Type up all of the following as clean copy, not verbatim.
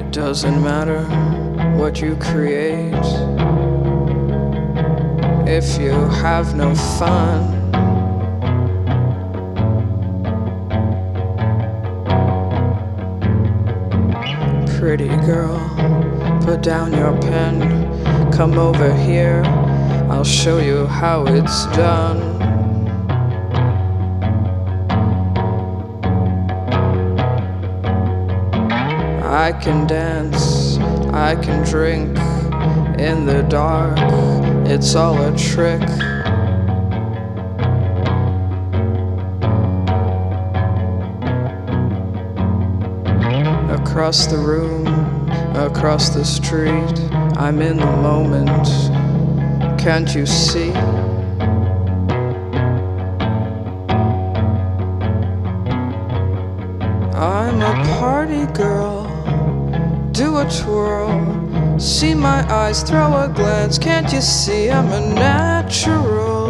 Doesn't matter what you create if you have no fun. Pretty girl, put down your pen, come over here, I'll show you how it's done. I can dance, I can drink in the dark, it's all a trick. Across the room, across the street, I'm in the moment, can't you see? I'm a party girl, do a twirl, see my eyes, throw a glance, can't you see I'm a natural?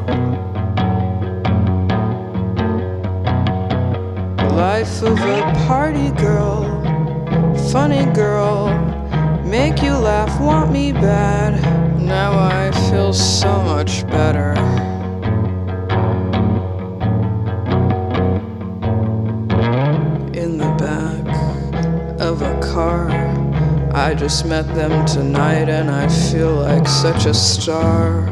Life of a party girl, funny girl, make you laugh, want me bad. Now I feel so much better. In the back of a car, I just met them tonight and I feel like such a star.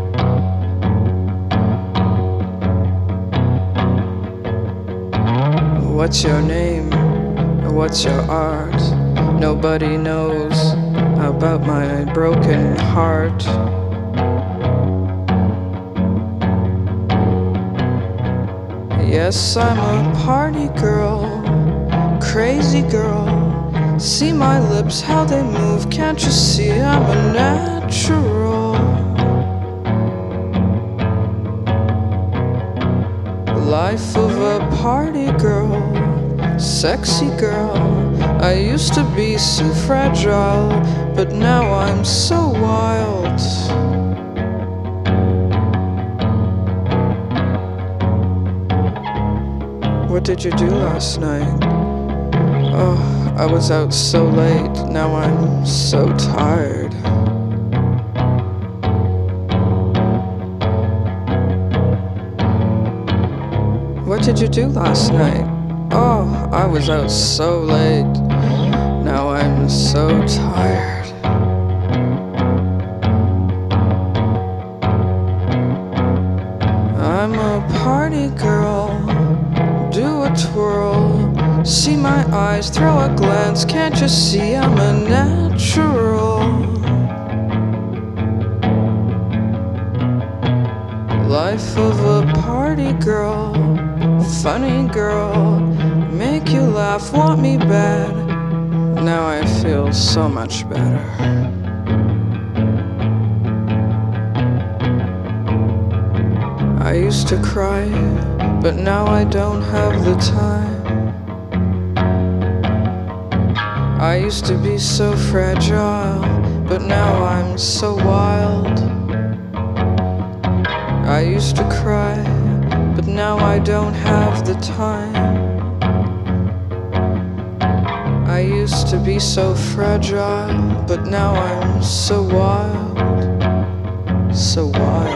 What's your name? What's your art? Nobody knows about my broken heart. Yes, I'm a party girl, crazy girl. See my lips, how they move, can't you see I'm a natural? Life of a party girl, sexy girl. I used to be so fragile, but now I'm so wild. What did you do last night? Oh, I was out so late, now I'm so tired. What did you do last night? Oh, I was out so late, now I'm so tired. I'm a party girl, do a twirl, see my eyes, throw a glance, can't you see I'm a natural? Life of a party girl, funny girl, make you laugh, want me bad. Now I feel so much better. I used to cry, but now I don't have the time. I used to be so fragile, but now I'm so wild. I used to cry, but now I don't have the time. I used to be so fragile, but now I'm so wild, so wild.